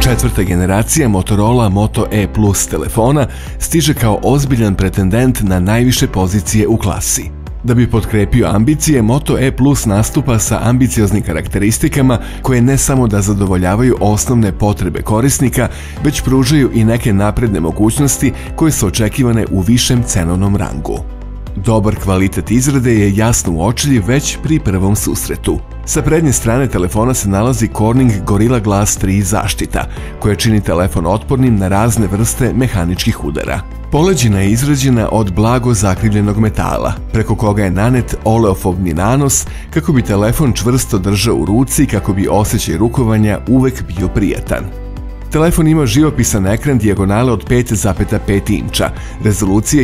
Četvrta generacija Motorola Moto E Plus telefona stiže kao ozbiljan pretendent na najviše pozicije u klasi. Da bi potkrepio ambicije, Moto E Plus nastupa sa ambicioznim karakteristikama koje ne samo da zadovoljavaju osnovne potrebe korisnika, već pružaju i neke napredne mogućnosti koje su očekivane u višem cenovnom rangu. Dobar kvalitet izrade je jasno uočljiv već pri prvom susretu. Sa prednje strane telefona se nalazi Corning Gorilla Glass 3 zaštita, koja čini telefon otpornim na razne vrste mehaničkih udara. Poleđina je izrađena od blago zakrivljenog metala, preko koga je nanet oleofobni nanos kako bi telefon čvrsto držao u ruci i kako bi osjećaj rukovanja uvek bio prijatan. Telefon ima živopisan ekran dijagonale od 5,5 inča, rezolucije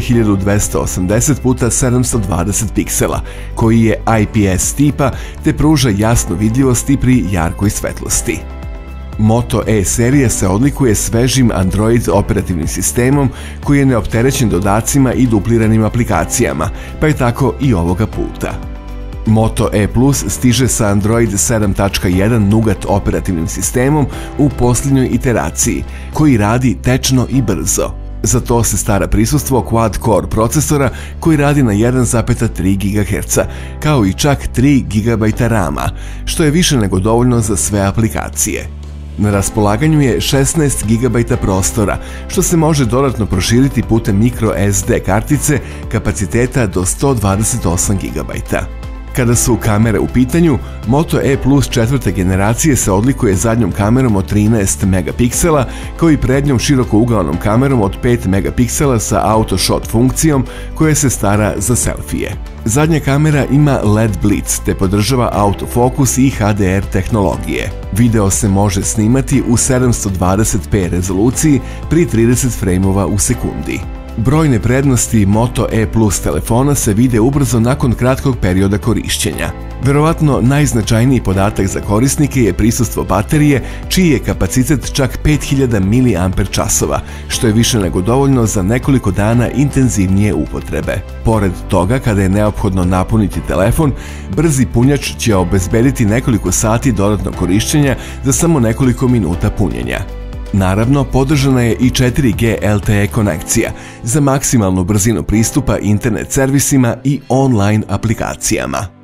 1280x720 piksela, koji je IPS tipa te pruža jasnu vidljivost i pri jarkoj svetlosti. Moto E serija se odlikuje svežim Android operativnim sistemom koji je neopterećen dodacima i dupliranim aplikacijama, pa je tako i ovoga puta. Moto E Plus stiže sa Android 7.1 Nougat operativnim sistemom u posljednjoj iteraciji, koji radi tečno i brzo. Za to se stara prisustvo quad-core procesora koji radi na 1,3 GHz, kao i čak 3 GB RAM-a, što je više nego dovoljno za sve aplikacije. Na raspolaganju je 16 GB prostora, što se može dodatno proširiti putem microSD kartice kapaciteta do 128 GB. Kada su kamere u pitanju, Moto E Plus četvrte generacije se odlikuje zadnjom kamerom od 13 megapiksela, kao i prednjom širokougaonom kamerom od 5 megapiksela sa auto shot funkcijom koja se stara za selfije. Zadnja kamera ima LED blitz te podržava autofokus i HDR tehnologije. Video se može snimati u 720p rezoluciji pri 30 frejmova u sekundi. Brojne prednosti Moto E Plus telefona se vide ubrzo nakon kratkog perioda korišćenja. Verovatno najznačajniji podatak za korisnike je prisustvo baterije, čiji je kapacitet čak 5000 mAh, što je više nego dovoljno za nekoliko dana intenzivnije upotrebe. Pored toga, kada je neophodno napuniti telefon, brzi punjač će obezbediti nekoliko sati dodatnog korišćenja za samo nekoliko minuta punjenja. Naravno, podržana je i 4G LTE konekcija za maksimalnu brzinu pristupa internet servisima i online aplikacijama.